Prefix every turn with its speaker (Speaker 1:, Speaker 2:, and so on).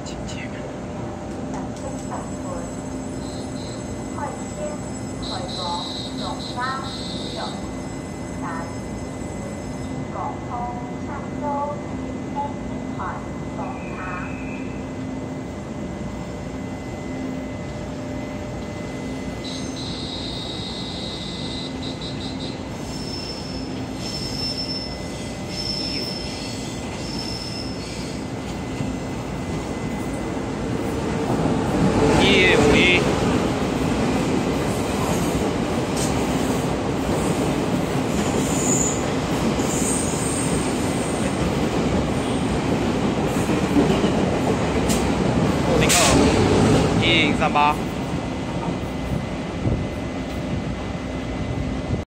Speaker 1: 请切。
Speaker 2: 人星成會，開先開往龍山用但港通差唔多 N 台放下。
Speaker 1: 151。020 1038。